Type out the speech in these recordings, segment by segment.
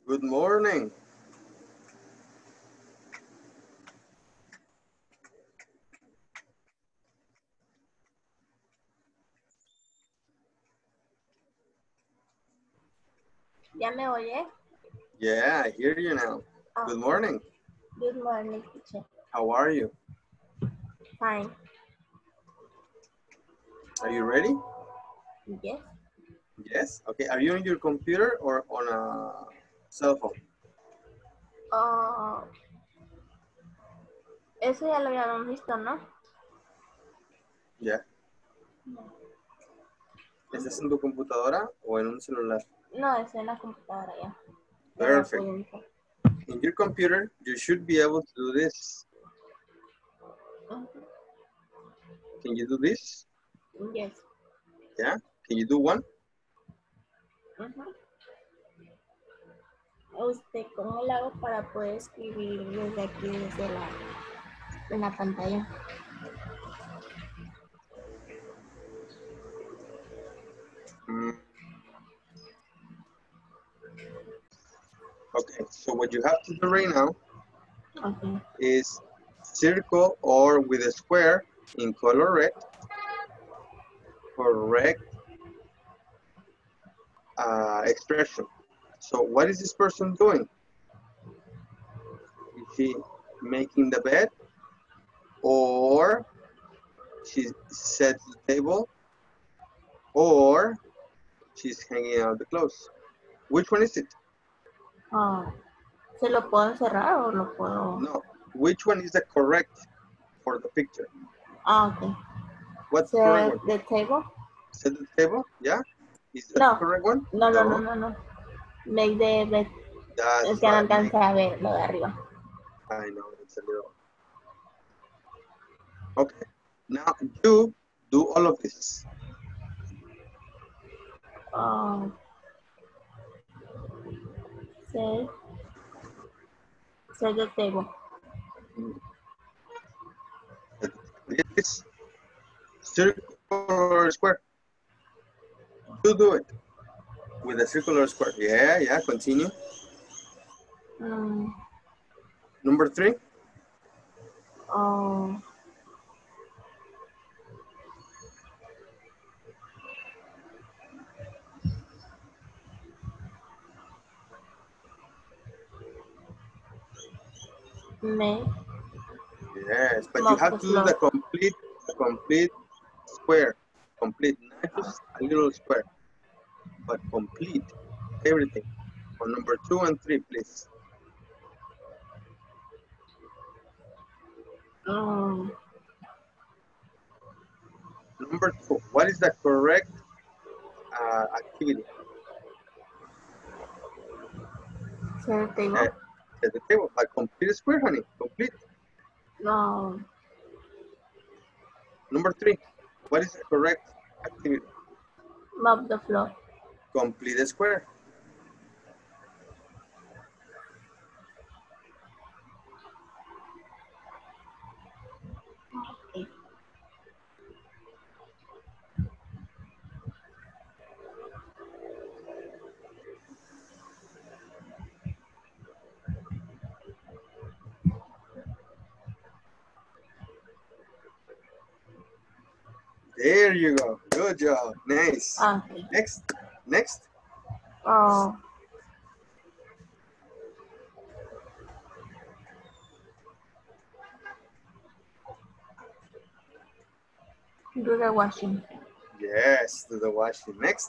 Good morning. ¿Ya me oye? Yeah, I hear you now. Good morning. Good morning, teacher. How are you? Fine. Are you ready? Yes. Yes. Okay. Are you on your computer or on a cell phone? Eso ya lo habíamos visto, ¿no? Yeah. ¿Estás en tu computadora o en un celular? No, es en la computadora ya. Perfect. In your computer, you should be able to do this. Can you do this? Yes. Yeah. Can you do one? ¿Cómo lo hago para poder escribir desde aquí, desde la pantalla? Okay. So what you have to do right now is circle or with a square in color red. Correct expression. So what is this person doing? Is she making the bed, or she sets the table, or she's hanging out the clothes? Which one is it? ¿Se lo puedo encerrar o lo puedo...? No. Which one is the correct for the picture? Okay. What's the correct one? The table? Set the table? Yeah? Is that the correct one? No. Make the bed. Es que no alcancé a ver lo de arriba. I know, it's a little. Okay. Now you do all of this. Set the table. This circle or square. You do it with a circular square. Yeah, continue. Number 3. Yes, but you have to do the complete square. Complete, not just a little square, but complete everything. On number 2 and 3, please. Number 2, what is the correct activity? Set the table. Set the table, but complete square, honey, complete. No. Number 3, what is the correct activity? Mop the floor. Complete the square. Okay. There you go. Good job. Nice. Okay. Next. Do the washing. Yes, do the washing. Next.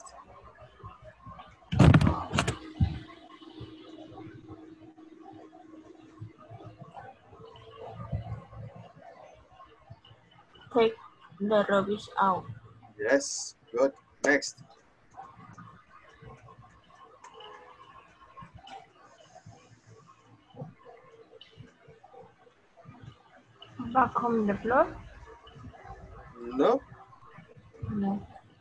Take the rubbish out. Yes, good. Next. Vacuum the floor. No. No.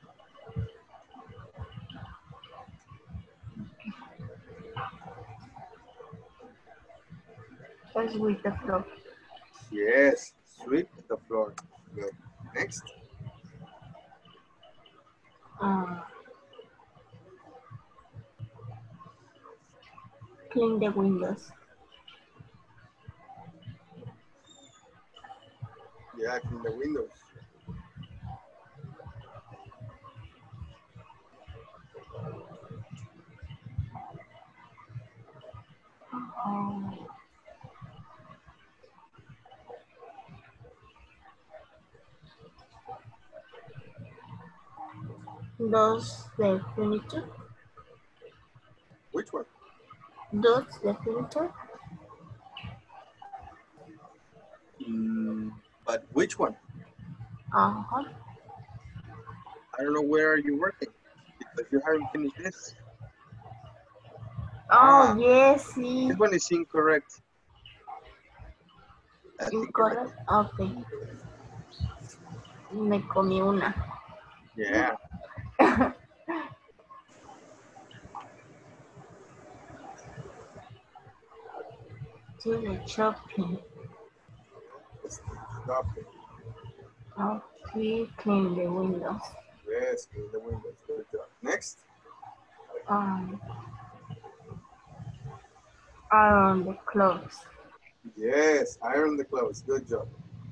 Sweep the floor. Yes, sweep the floor. Good. Next. clean the windows. Yeah, clean the windows. Does the furniture? Which one? Does the furniture? But which one? Uh-huh. I don't know where are you working because you haven't finished this. Oh, yes, sí. This one is incorrect. That's incorrect. Incorrect. Okay. Me comí una. Yeah. To the shopping. Stop it. Okay, clean the windows. Yes, clean the windows. Good job. Next. Iron the clothes. Yes, iron the clothes. Good job.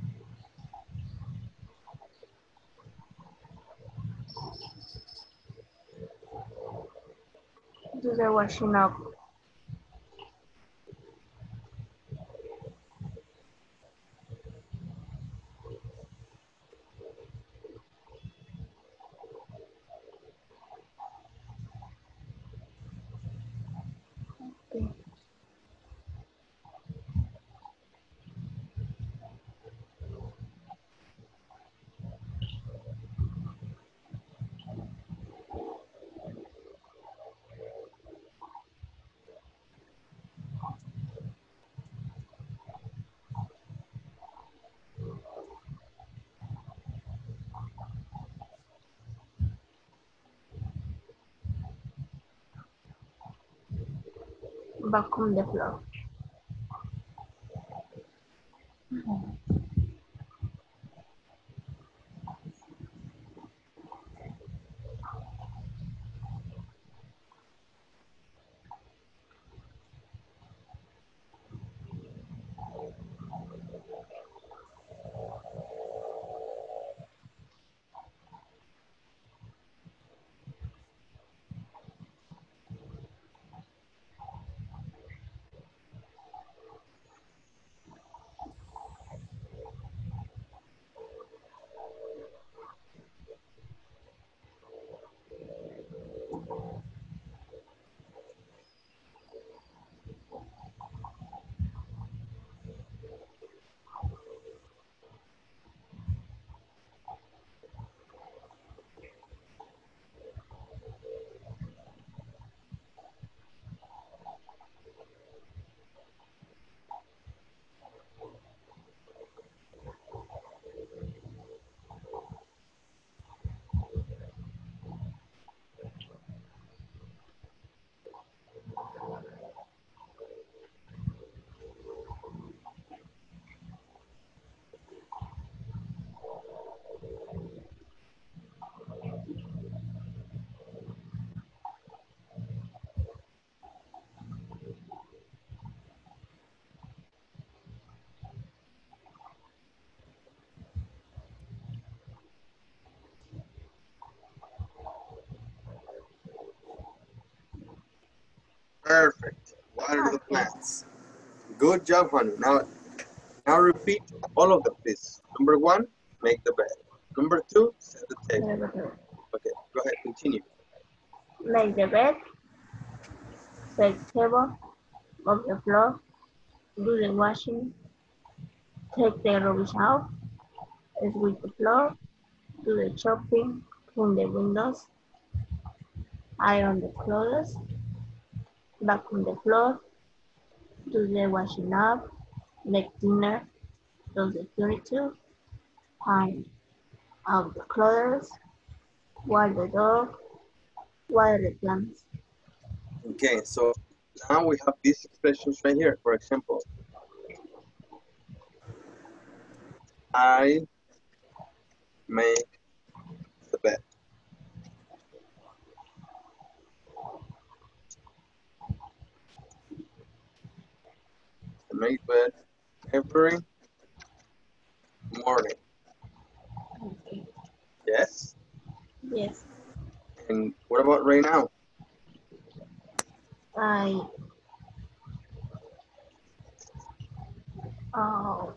Do the washing up. Okay. Vacuum the floor. Perfect. Water the Okay. plants. Good job, honey. Now repeat all of them, please. Number 1, make the bed. Number 2, set the table. Okay, go ahead, continue. Make the bed. Set table. Mop the floor. Do the washing. Take the rubbish out. Sweep the floor. Do the shopping. Clean the windows. Iron the clothes. Vacuum the floor. Do the washing up. Make dinner. Do the furniture. Hang out the clothes. Water the dog. Water the plants. Okay, so now we have these expressions right here. For example, I make the bed. make bed every morning. Okay. Yes. Yes. And what about right now? I oh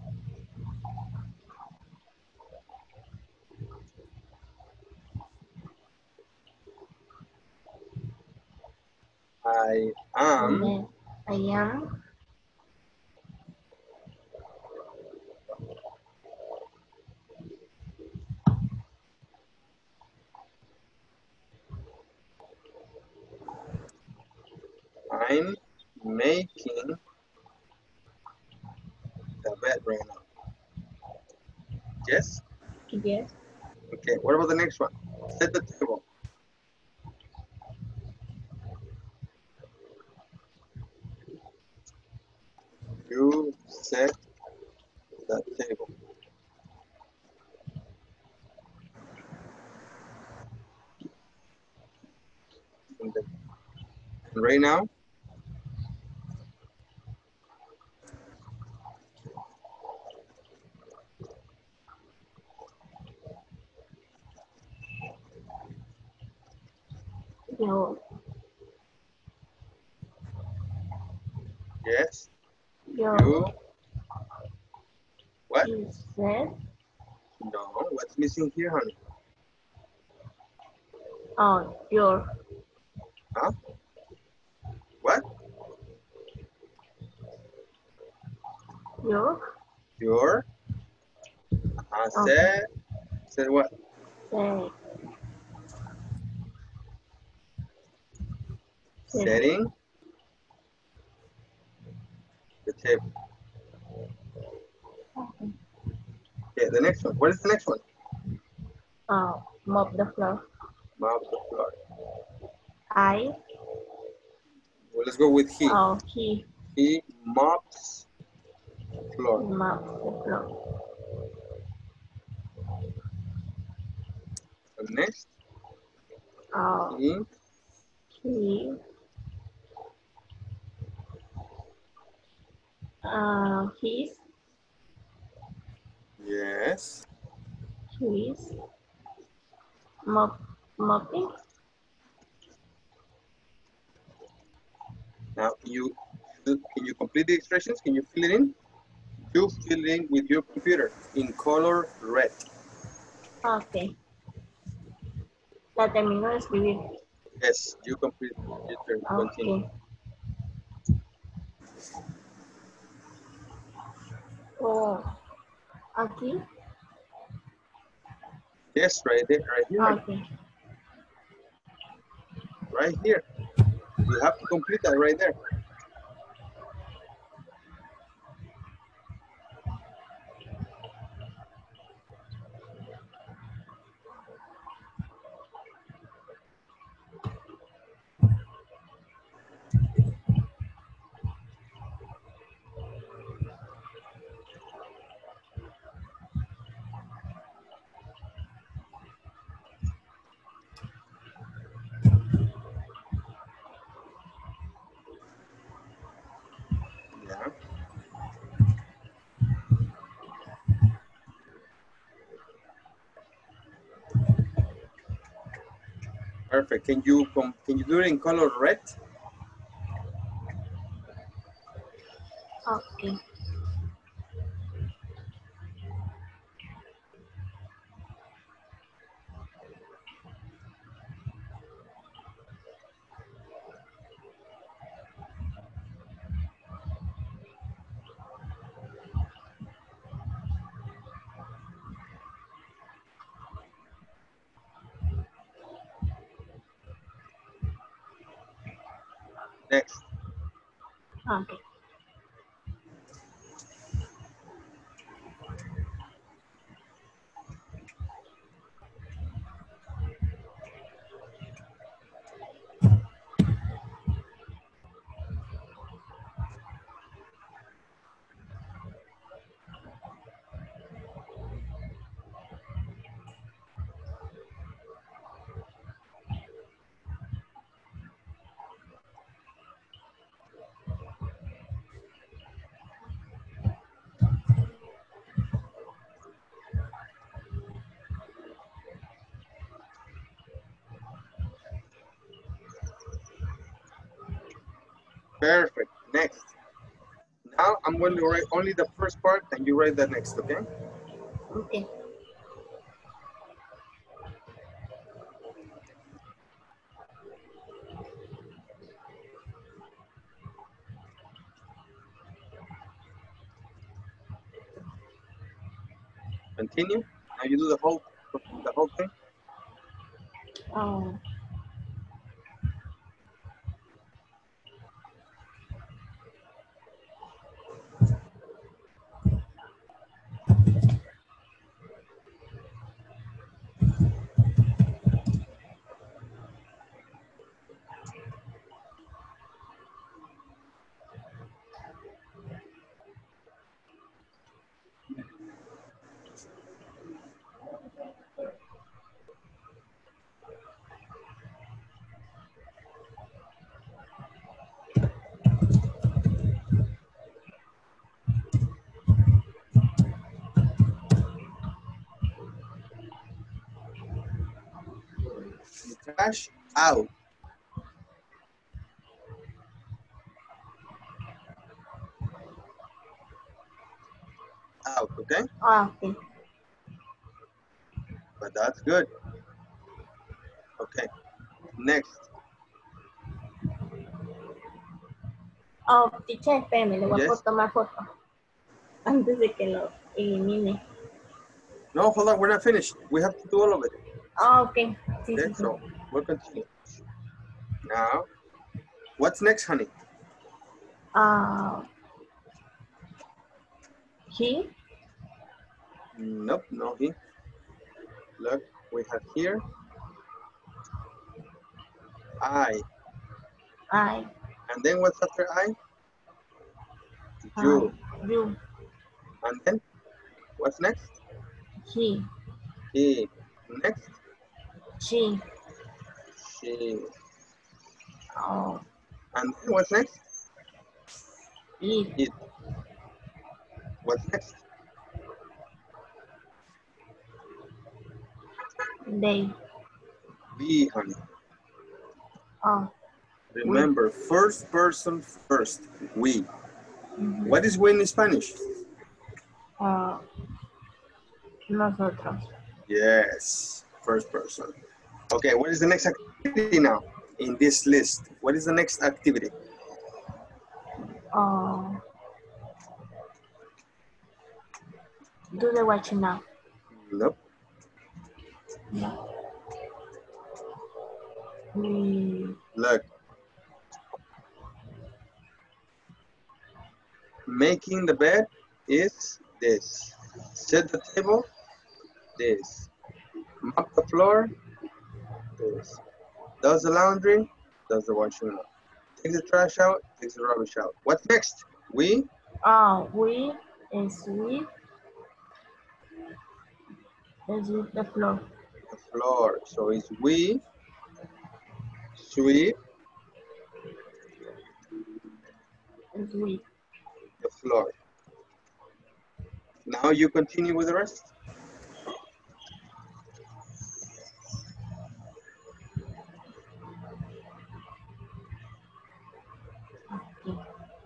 I am. then I am I'm making the bed right now. Yes. yes. Okay. What about the next one? Set the table. You set the table. And right now, You yes. you You what? you said No. What's missing here, honey? oh your Huh? What? your Your okay said what? say said Setting the table. okay. Okay, the next one. What is the next one? Mop the floor. Mop the floor. I Well, let's go with he. he He mops floor. mop the floor. And next, Oh he he he's yes. he's mopping. Now can you complete the expressions? Can you fill it in? You fill it in with your computer in color red. Okay. La termino de escribir. Yes, you complete your turn. Continue. Okay. Oh, aquí. Yes, right there, right here, honey. Okay. Right here. You have to complete that right there. Yeah. Perfect. Can you do it in color red? Okay. Next. Okay. Perfect. Next. Now I'm going to write only the first part and you write the next, okay? Okay. Continue. Now you do the whole thing. Oh. Trash out. Out, okay? Okay. But that's good. Okay. Next. Oh, teacher, espérame, le voy Yes. a tomar foto antes de que lo elimine. No, hold on. We're not finished. We have to do all of it. Ah, ok. Sí, Okay, sí, sí. so we'll continue. Now, what's next, honey? He. Nope, no he. Look, we have here I. And then what's after I? You. You. And then what's next? He. He. Next? She. She. Oh. And then what's next? It. It. What's next? They. We, honey. Oh. Remember, first person first. We. Mm-hmm. What is we in Spanish? Nosotros. Yes, first person. Okay, what is the next activity now in this list? What is the next activity? Do the watching now. Nope. No. Look. Making the bed is this. Set the table, this. Mop the floor, this. Does the laundry, does the washing up. Takes the trash out, takes the rubbish out. What's next? We? We sweep the floor. The floor. So it's we sweep Sweep. the floor. Now you continue with the rest. Okay.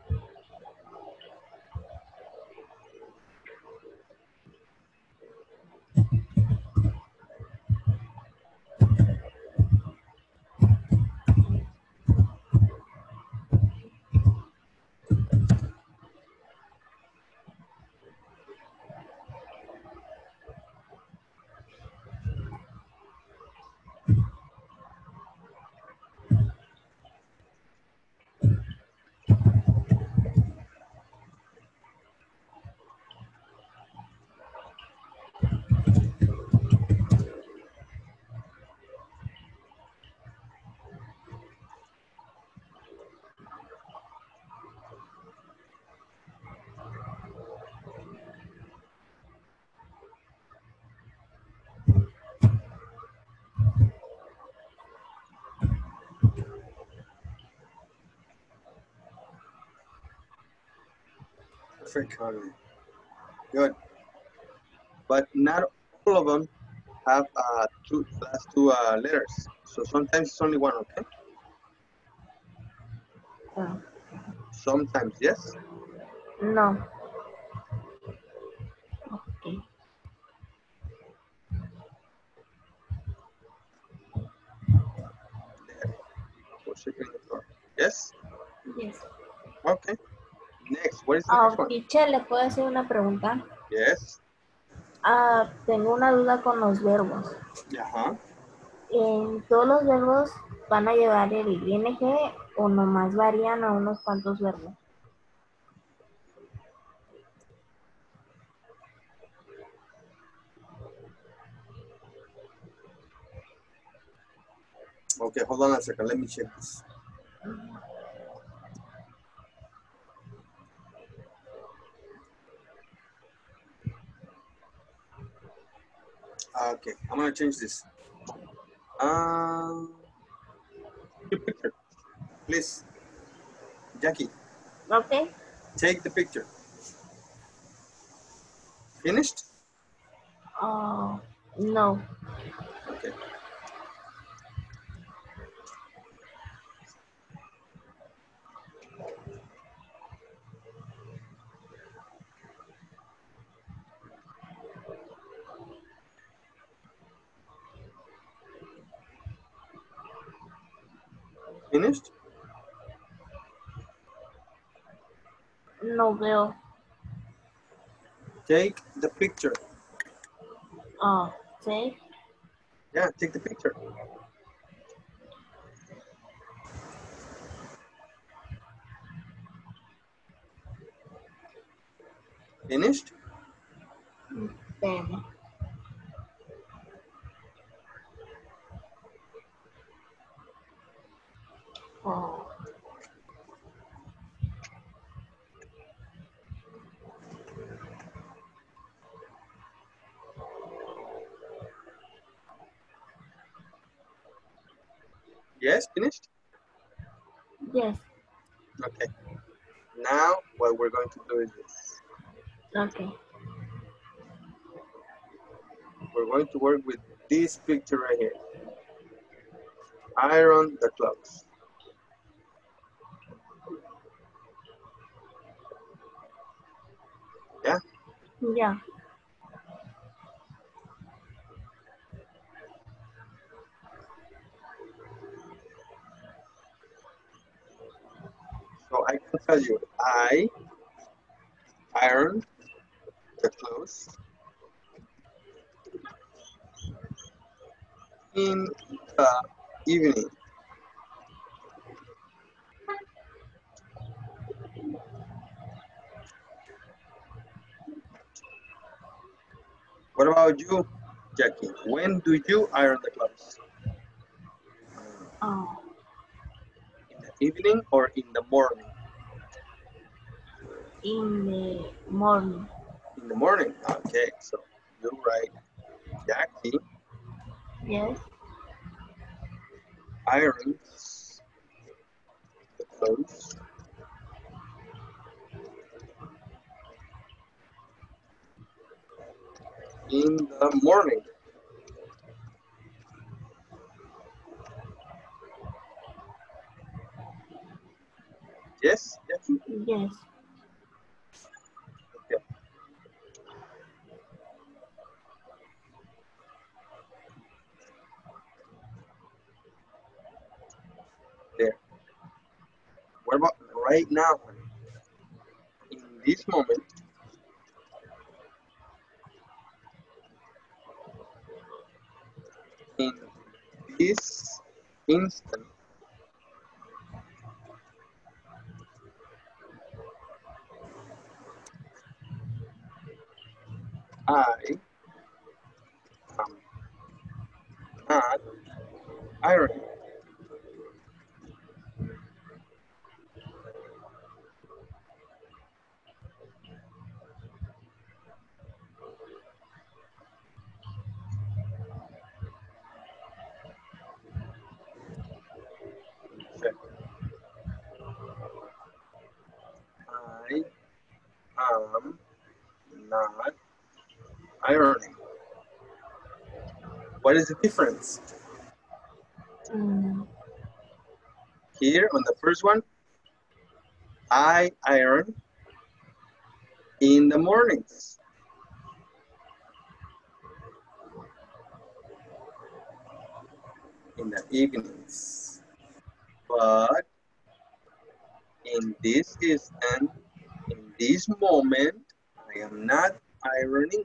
Perfect, honey. Good. But not all of them have last two letters. So sometimes it's only one, okay? Sometimes, yes? No. Okay. There. Or sweeping the floor. Yes? Yes. Okay. Next, what is the next one? Teacher, ¿le puedo hacer una pregunta? Yes. Tengo una duda con los verbos. Ajá. ¿En todos los verbos van a llevar el ing o nomás varían a unos cuantos verbos? Okay, hold on a second. Let me check this. Okay, I'm gonna change this. Your picture, please. Jackie, Okay. take the picture. Finished? No. Okay. Finished? No veo. Take the picture. Sí. Yeah, take the picture. Finished? Espérame. Oh. Yes, finished? Yes. Okay. Now, what we're going to do is this. Okay. We're going to work with this picture right here. Iron the clothes. Yeah? Yeah. So I can tell you, I iron the clothes in the evening. What about you, Jackie? When do you iron the clothes? In the evening or in the morning? In the morning. In the morning. Okay, so you're right. Jackie Yes. irons the clothes in the morning. Yes, Jackie? Yes. Okay. There. What about right now? In this moment, in this instant, I am not ironing. Okay. I am not ironing. What is the difference? Mm, Here on the first one, I iron in the mornings. In the evenings. But in this instant, in this moment, I am not ironing.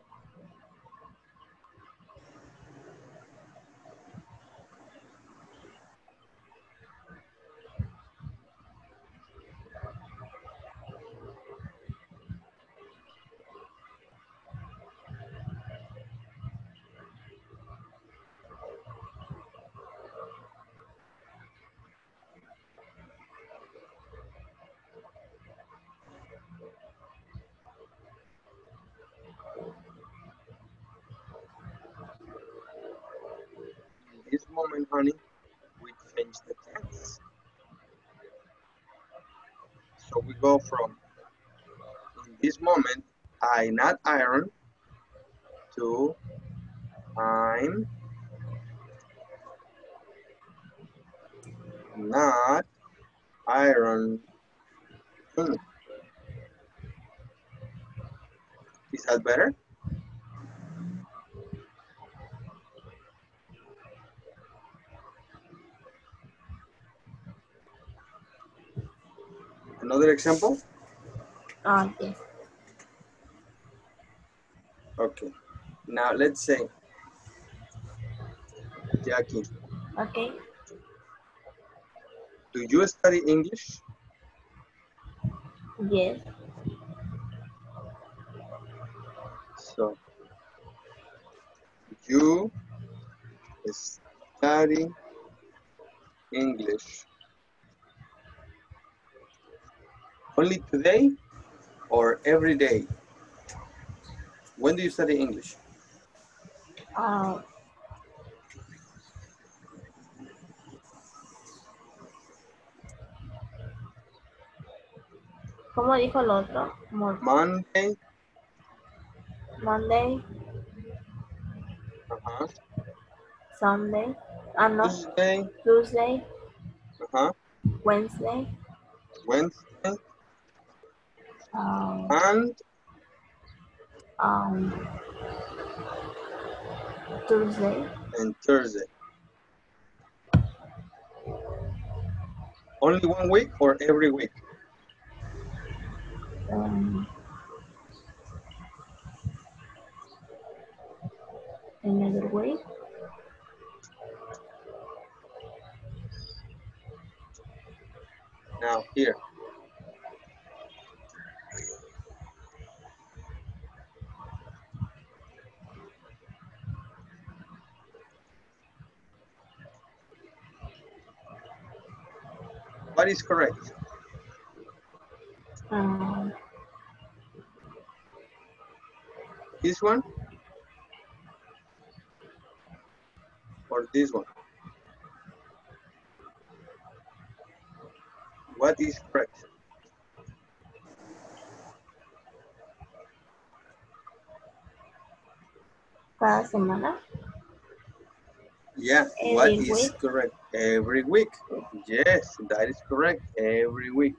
In this moment, honey, we change the tense. So we go from in this moment, I not iron to I'm not ironing. Is that better? Another example? Yes. Okay. Now let's say, Jackie, Okay. do you study English? Yes. So you study English only today or every day? When do you study English? Uh, ¿Cómo dijo el otro? Monday, Monday, uh-huh. Sunday, no, Tuesday, Tuesday, uh-huh. Wednesday, Wednesday, um, and um, Tuesday, Thursday. Only 1 week or every week? another week, Now here. What is correct? This one or this one? What is correct? cada semana, Yeah, what every is week. correct? Every week. Yes, that is correct. Every week.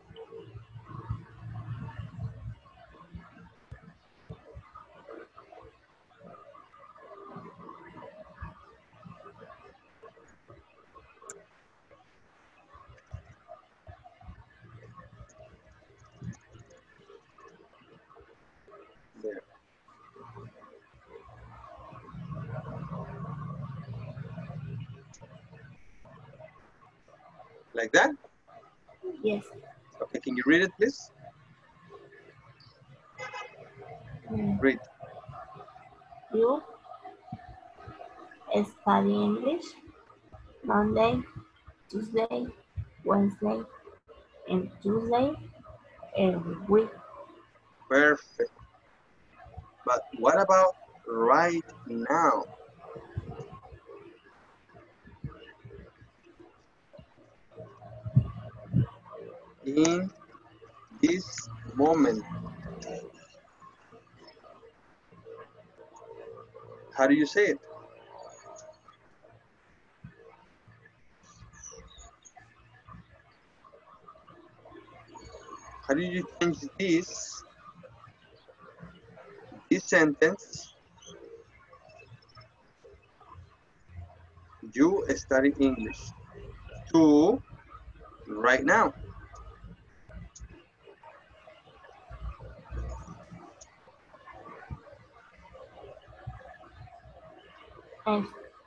There. Like that? Yes. Okay, can you read it, please? Read. You study English Monday, Tuesday, Wednesday, and Tuesday every week. Perfect. But what about right now? In this moment. How do you say it? do you change this sentence? You study English to right now. And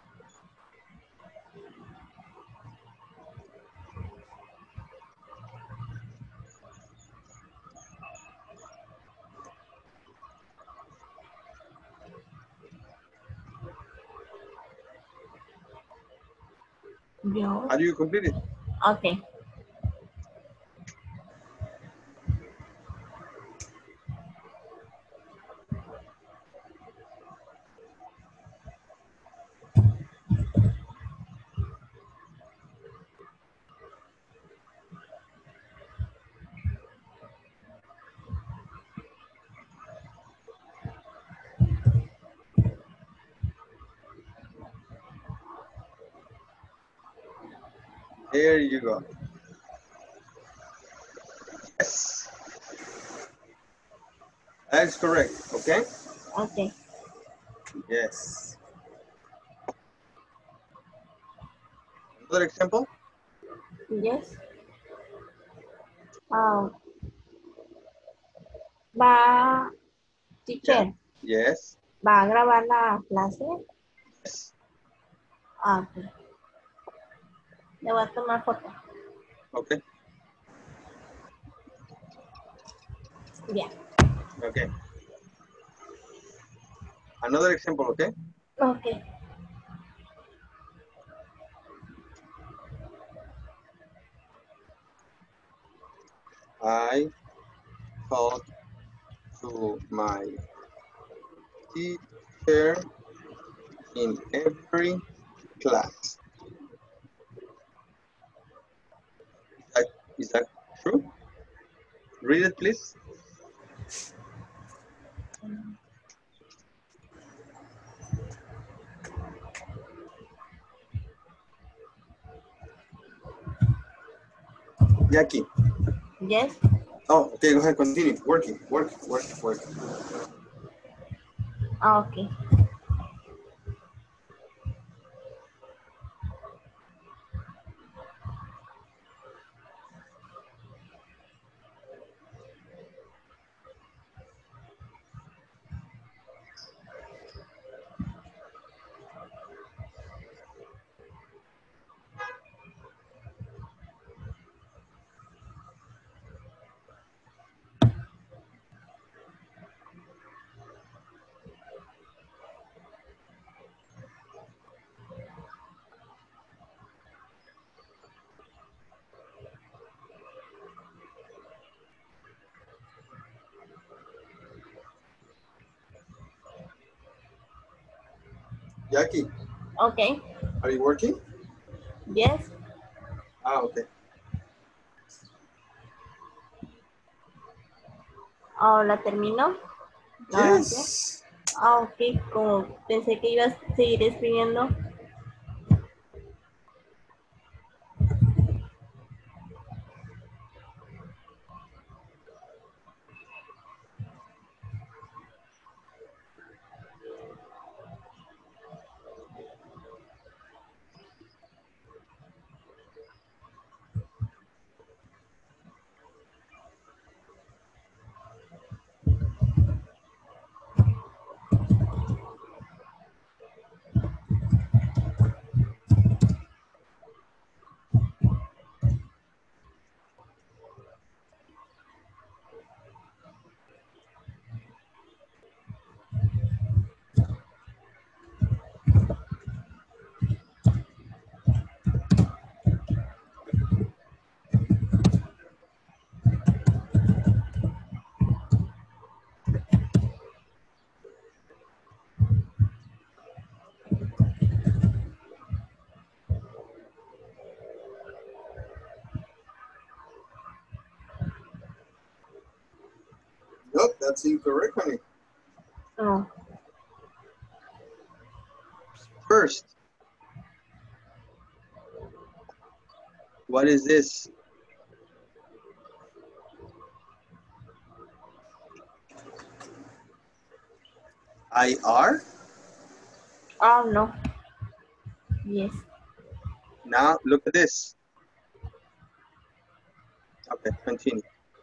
yo. How do you complete it? Okay. There you go. Yes. That's correct, okay? Okay. Yes. Another example? Yes. Va, teacher, Yes. ¿va a grabar la clase? Yes. Ok. Le voy a tomar foto. Okay. Bien. Okay. Another example, okay? Ok. I talk to my teacher in every class. Is that true? Read it, please. Jackie. Yes. Oh, okay, go ahead, continue. Working. Ok. Jackie, Ok. are you working? Yes. Ah, okay. ¿La terminó? Yes. Ok. Como pensé que ibas a seguir escribiendo. Nope, that's incorrect, honey. Oh. First, what is this? IR. Oh, no. Yes. Now look at this. Okay, continue.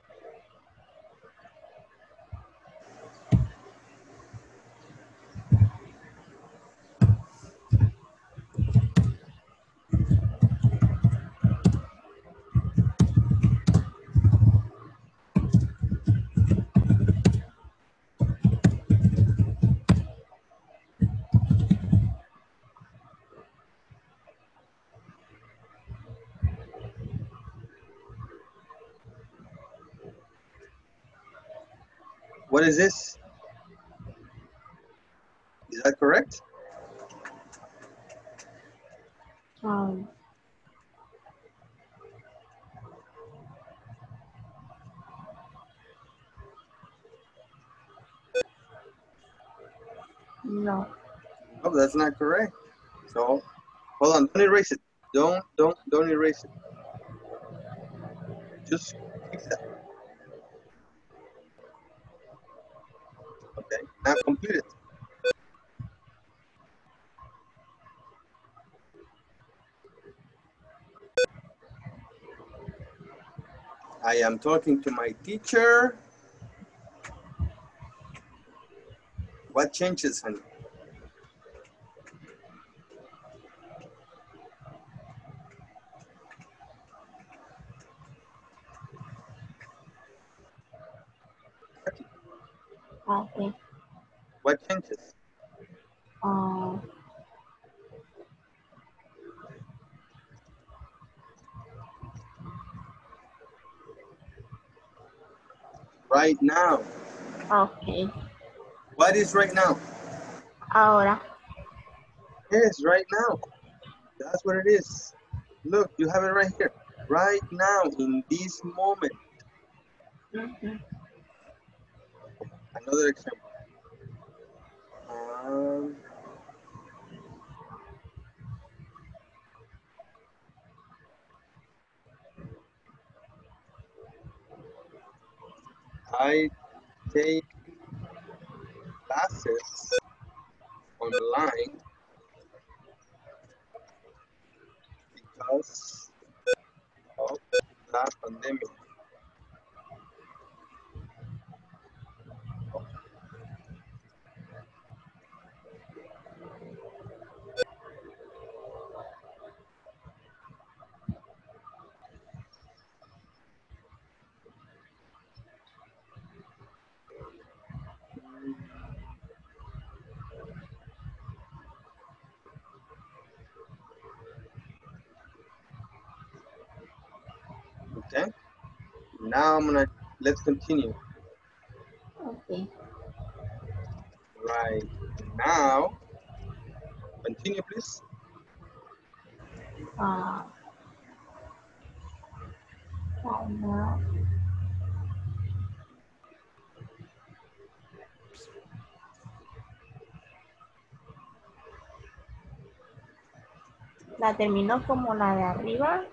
What is this? Is that correct? Um, no. No, that's not correct. So hold on, don't erase it. Don't erase it. Just fix that. Okay, now complete it. I am talking to my teacher. What changes, honey? Okay. What changes? Um, Right now. okay. What is right now? Ahora. Yes, right now. That's what it is. Look, you have it right here. Right now, in this moment. Mhm. Another example. Um, I take classes online because of the pandemic. Okay. Now let's continue. Okay. Right now, continue please. Uh, right now. La terminó como la de arriba.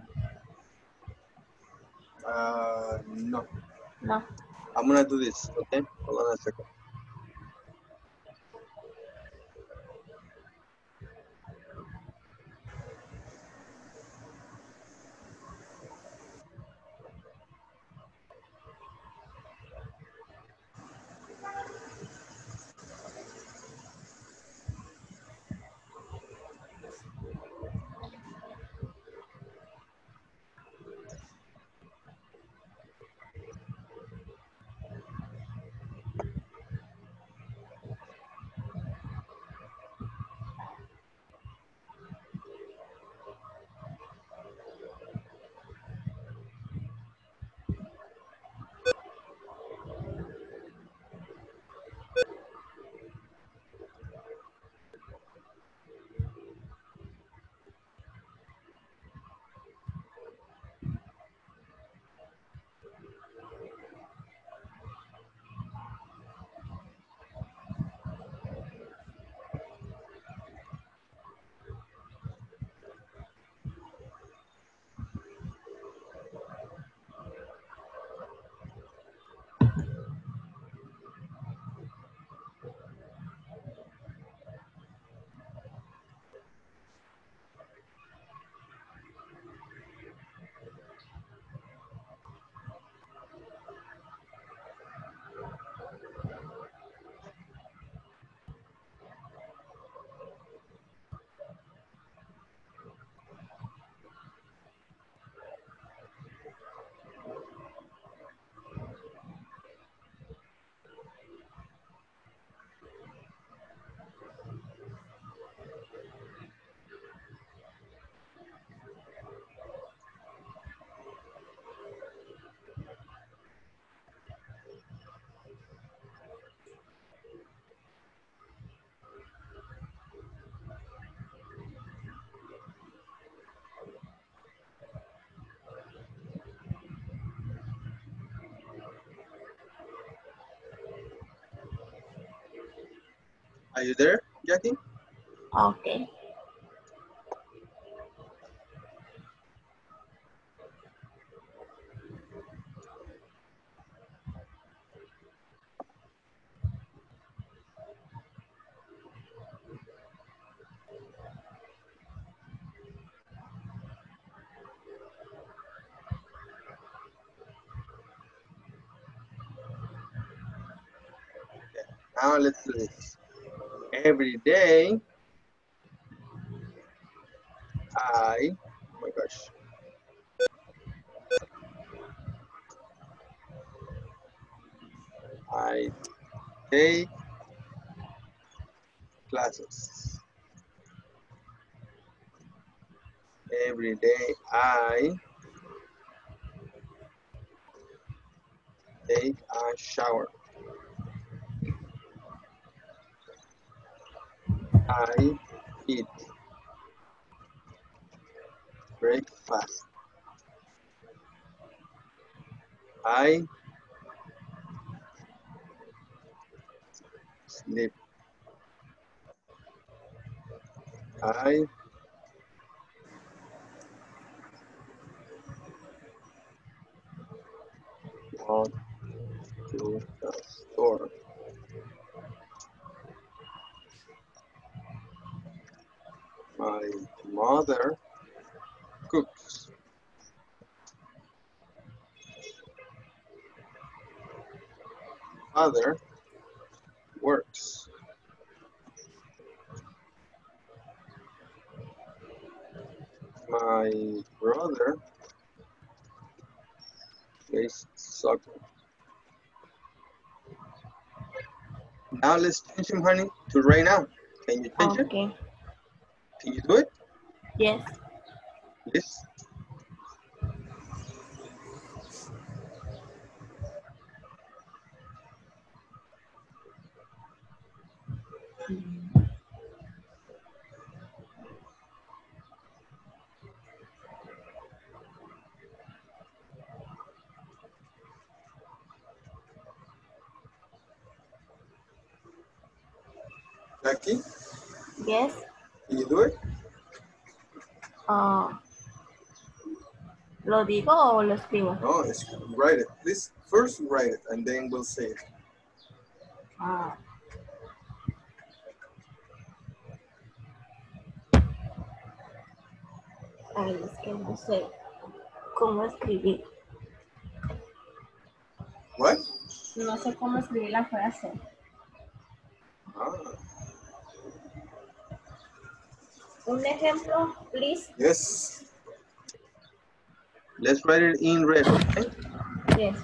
No. No. I'm gonna do this, okay? Hold on a second. Are you there, Jackie? Okay. Now let's do this. Every day, oh my gosh. I take classes. Every day I take a shower. I eat breakfast. I sleep. I walk to the store. My mother cooks. Father works. My brother plays soccer. Now let's change him, honey, to right now. Can you change it? Okay. Can you do it? Yes. Yes. Jackie, Yes. can you do it? ¿Lo digo o lo escribo? No, it's, write it. Please first write it and then we'll say it. Ah. Ay, es que no sé cómo escribir. What? No sé cómo escribir la frase. Ah, Un ejemplo, please. yes. Let's write it in red, okay? Yes.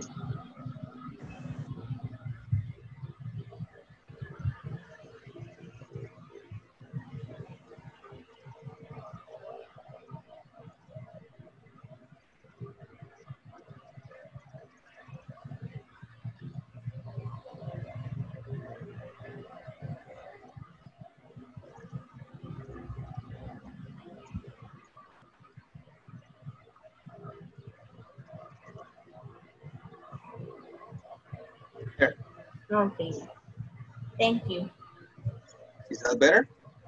There. Okay. Thank you. Is that better?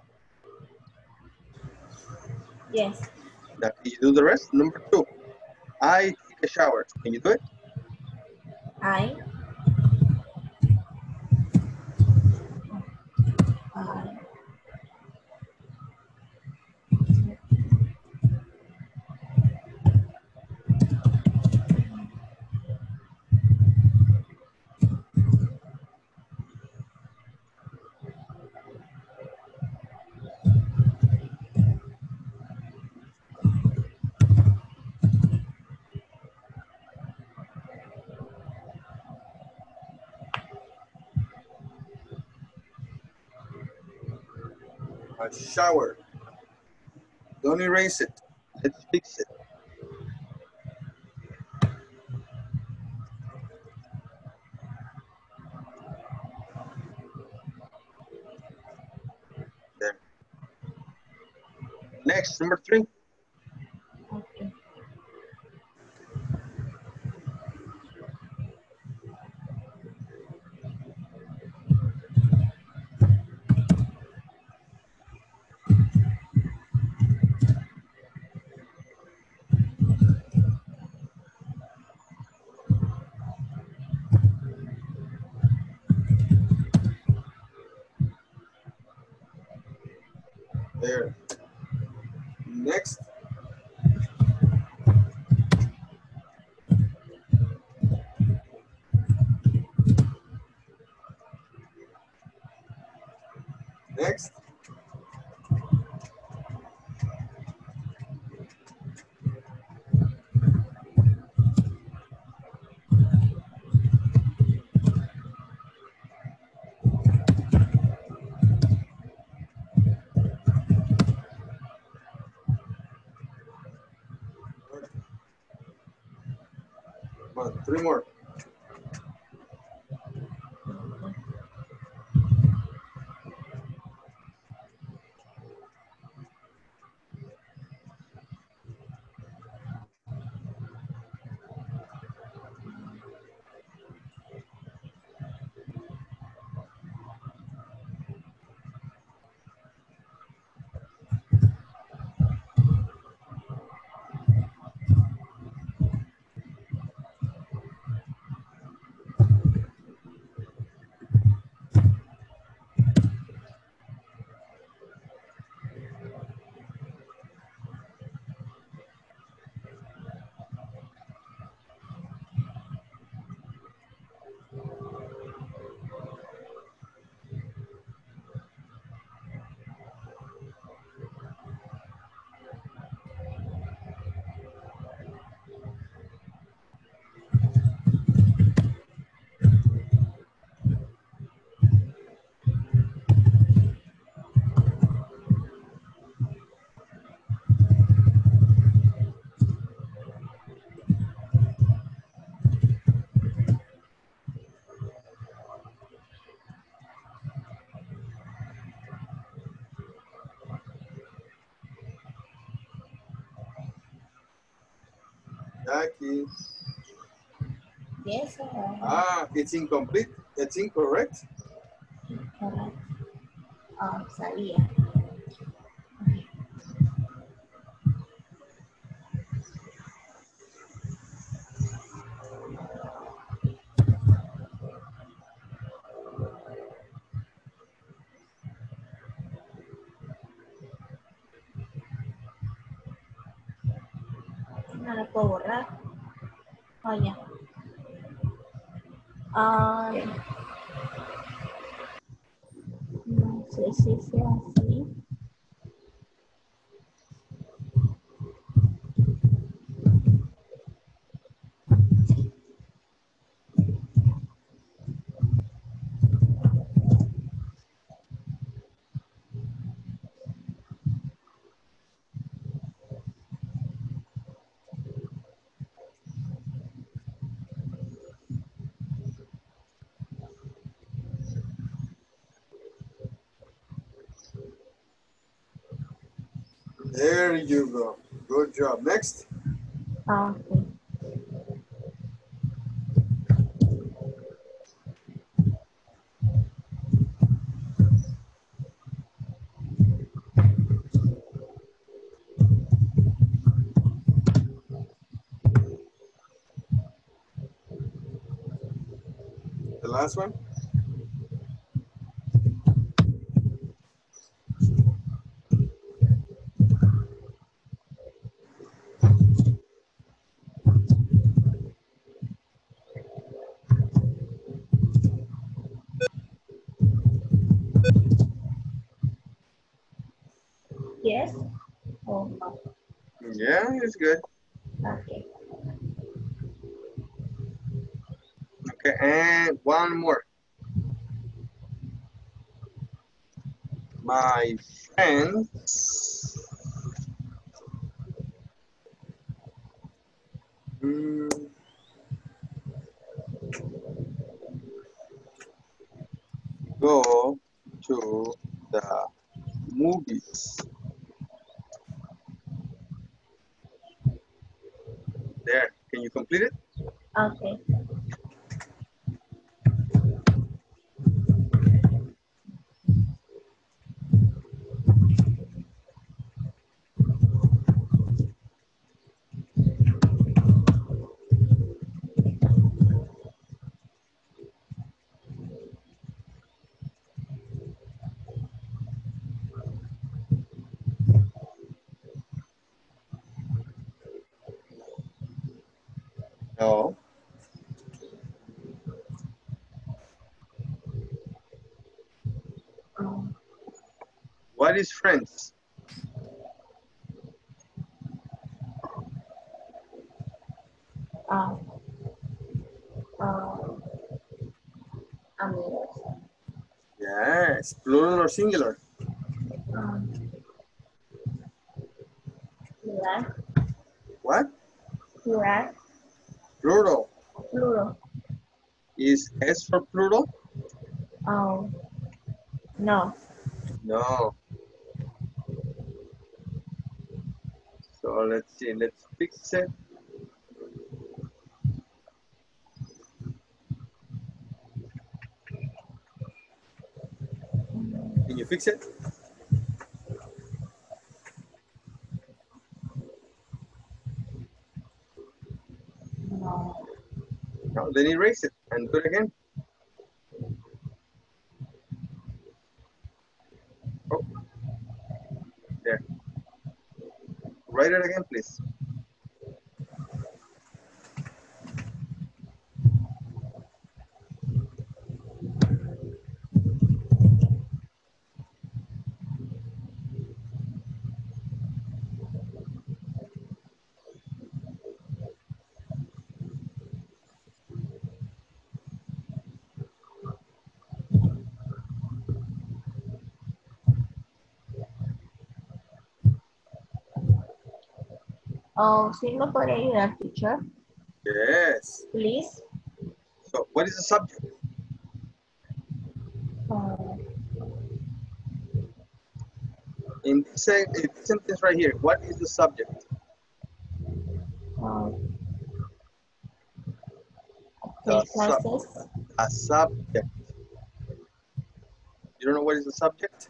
Yes. Now, can you do the rest? Number 2. I take a shower. Can you do it? I. I. A shower. Don't erase it. Let's fix it. There. Next, number 3. Okay. There. Next. Next. Come on, 3 more. Jackie. Yes, sir. It's incomplete. It's incorrect. Correct. Sabía. No la puedo borrar. Oh, ya. No sé si sea así. There you go. Good job. Next. Okay. The last one. Yes. Oh, no. Yeah, it's good. Okay. Okay, and one more. My friends go to the movies. There. Can you complete it? Okay. No. Um, What is friends? uh, uh, amigos. Yes. Plural or singular? Um, plural. What? Plural. Plural. Plural. Is S for plural? Oh, no. No. So let's see. Let's fix it. Can you fix it? No. No. Then erase it and do it again. Oh, there. Write it again, please. Oh, sí me podría ayudar, teacher, Yes. please. So what is the subject? Uh, In this sentence right here, what is the subject? uh, The take classes. a subject. You don't know what is the subject?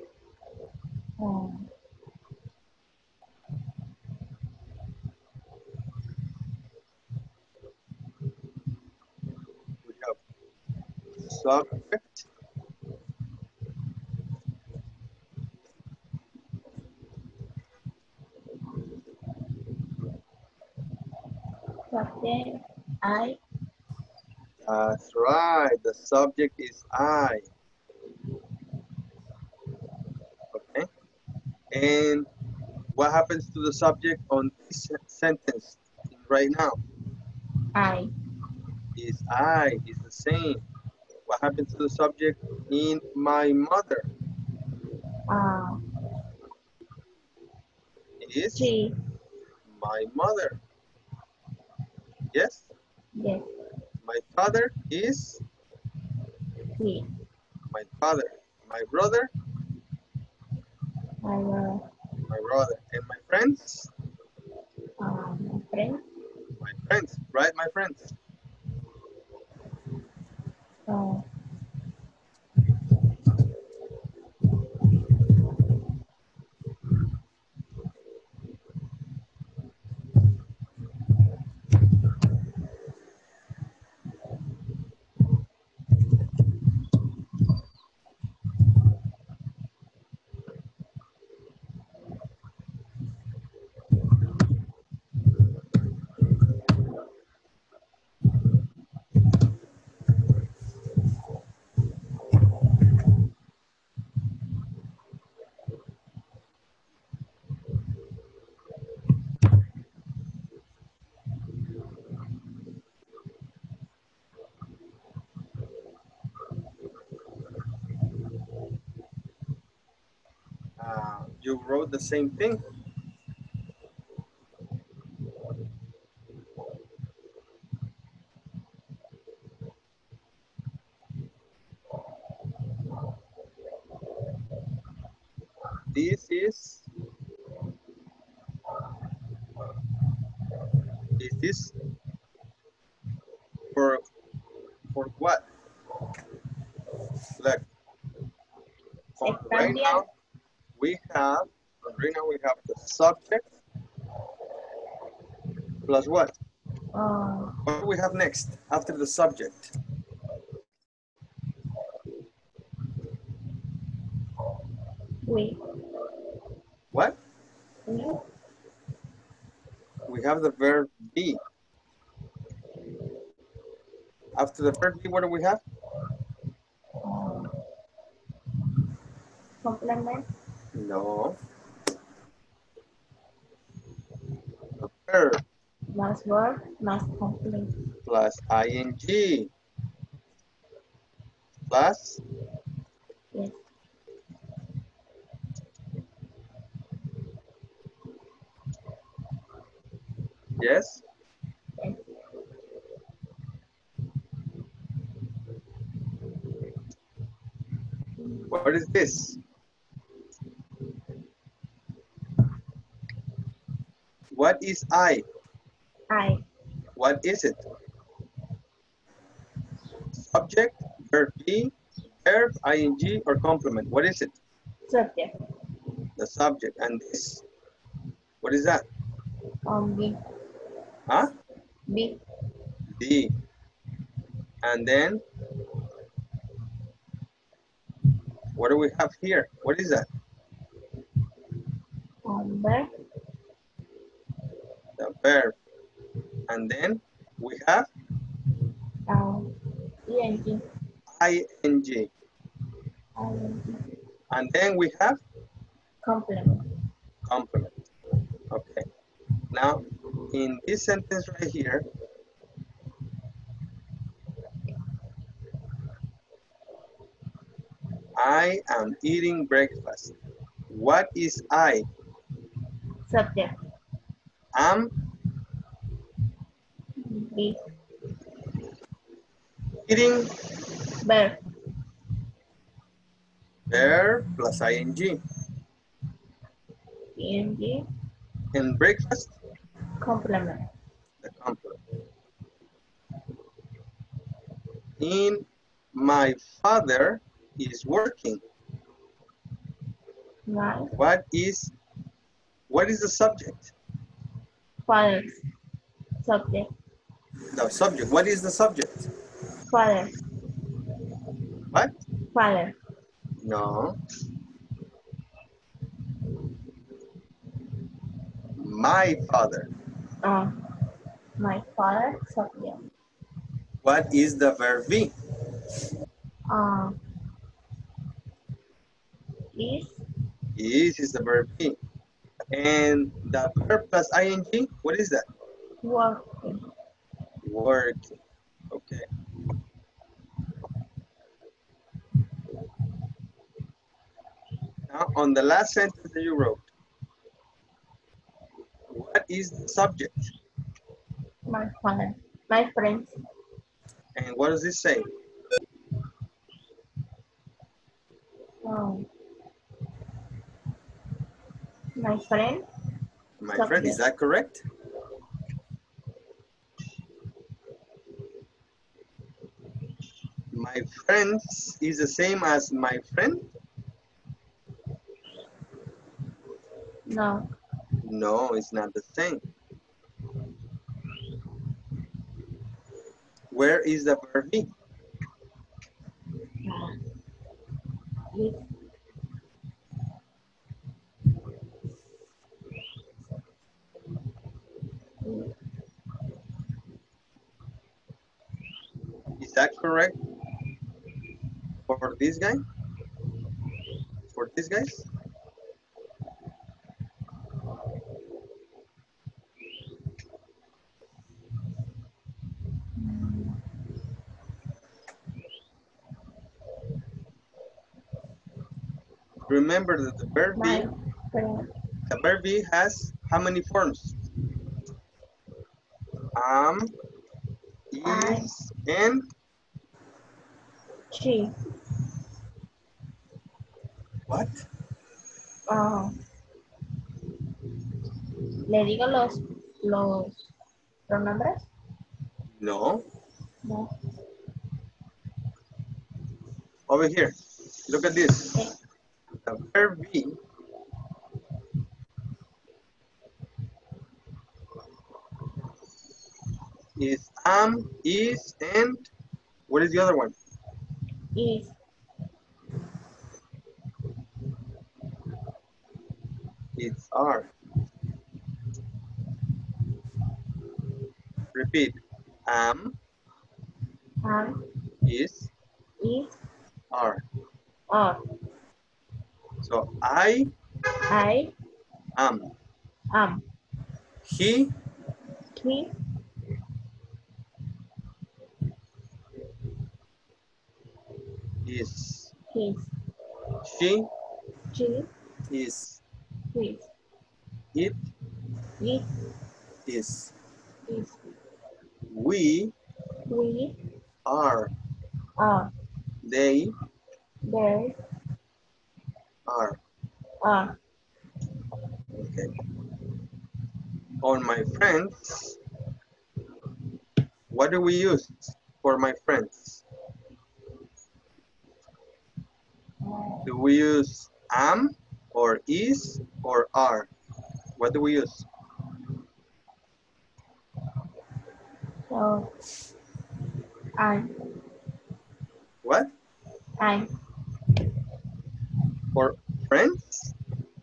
Um, We have subject, subject, I, that's right. The subject is I. Okay. And what happens to the subject on this sentence right now? I, Is I, is the same. What happens to the subject in my mother? uh, Is she, my mother. Yes. yes, My father is he, my father. My brother, my, my brother. And my friends, friend, my friends. Right, my friends. uh, You wrote the same thing. This is this for what? Look, right secretarial, now we have the subject plus what? uh, What do we have next after the subject? we, What? we, We have the verb be. After the verb be, what do we have? Complement. No. The verb Más verb, más complement. plus ing plus Yes. yes. Yes. What is this? What is I? I. What is it? Subject, verb be, verb, ing, or complement. What is it? Subject. The subject. And this, what is that? Be. Huh? Be. The. And then, what do we have here? What is that? Verb. The verb. And then we have Ing. ing. Ing. And then we have Complement. complement. Okay. Now, in this sentence right here, I am eating breakfast. What is I? Subject. Am Be. eating Verb. verb plus ing. Ing. And breakfast, Complement. the complement. In my father is working. My What is the subject? father's. Subject. The subject. What is the subject? Father. What? Father. No. My father. My father. Subject. What is the verb be? Is Is the verb be. And the verb plus ing, what is that? working. Working. Okay. Now, on the last sentence that you wrote, what is the subject? My father. My friends. And what does this say? My friend. My Subject. friend, is that correct? My friends is the same as my friend? No. No, it's not the same. Where is the verb be? Is Is that correct for this guy? For these guys? Remember that the verb my be, friend. the verb be has how many forms? Am, I. is, and She. what? ¿Le digo los pronombres? No. No. Over here. Look at this. Okay. The verb be is am, is, and what is the other one? Is. It's are. Repeat. Am, am, is, is, are. are. So I I am. am. He He is. is. She She is. is. It It is. is. We We are. are. They They are. are. Okay. On my friends, what do we use for my friends? Do we use am or is or are? What do we use? So I What? I For friends?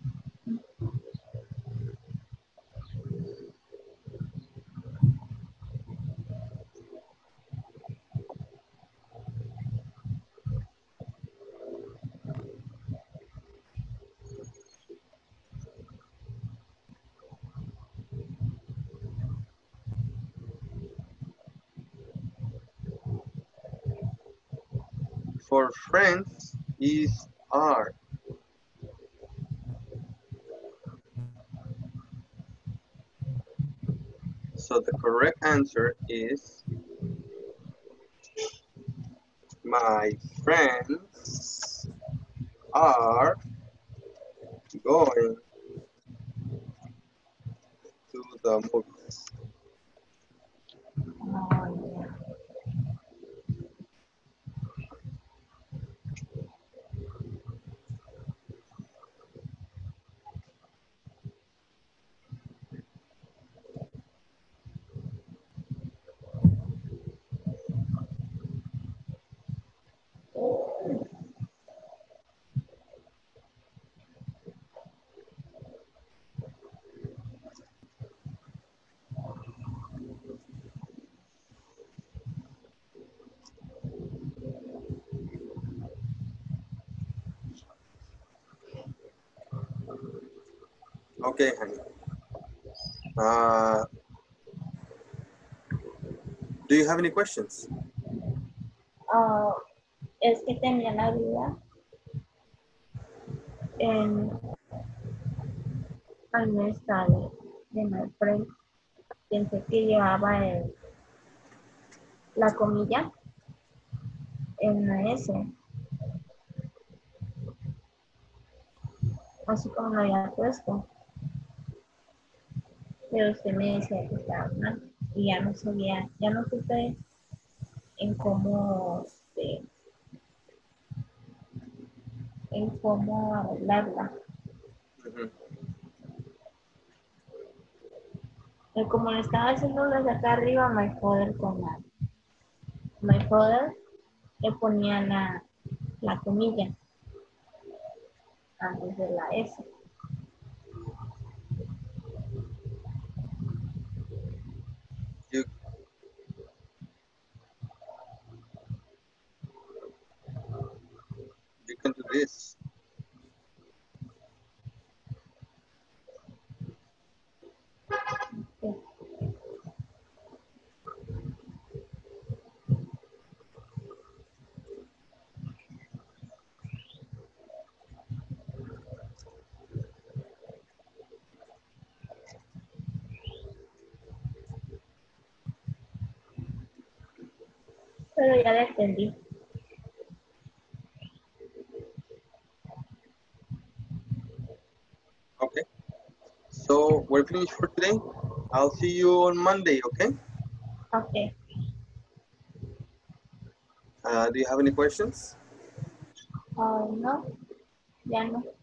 For friends is are. So the correct answer is my friends are going to the movies. oh, yeah. Okay, honey. Uh, do you have any questions? Ah, es que tenía la duda en al no estar de my friend. Pensé que llevaba la comilla en la S, así como lo había puesto. Pero usted me decía que estaba mal y ya no sabía, ya no supe en cómo, en cómo hablarla. Ujú. Como le estaba haciendo desde acá arriba, my father con la, my father le ponía la comilla antes de la S. You you can do this. Sí. Pero ya la entendí. Okay. So we're finished for today. I'll see you on Monday. Okay. Ok. Do you have any questions? No, ya no.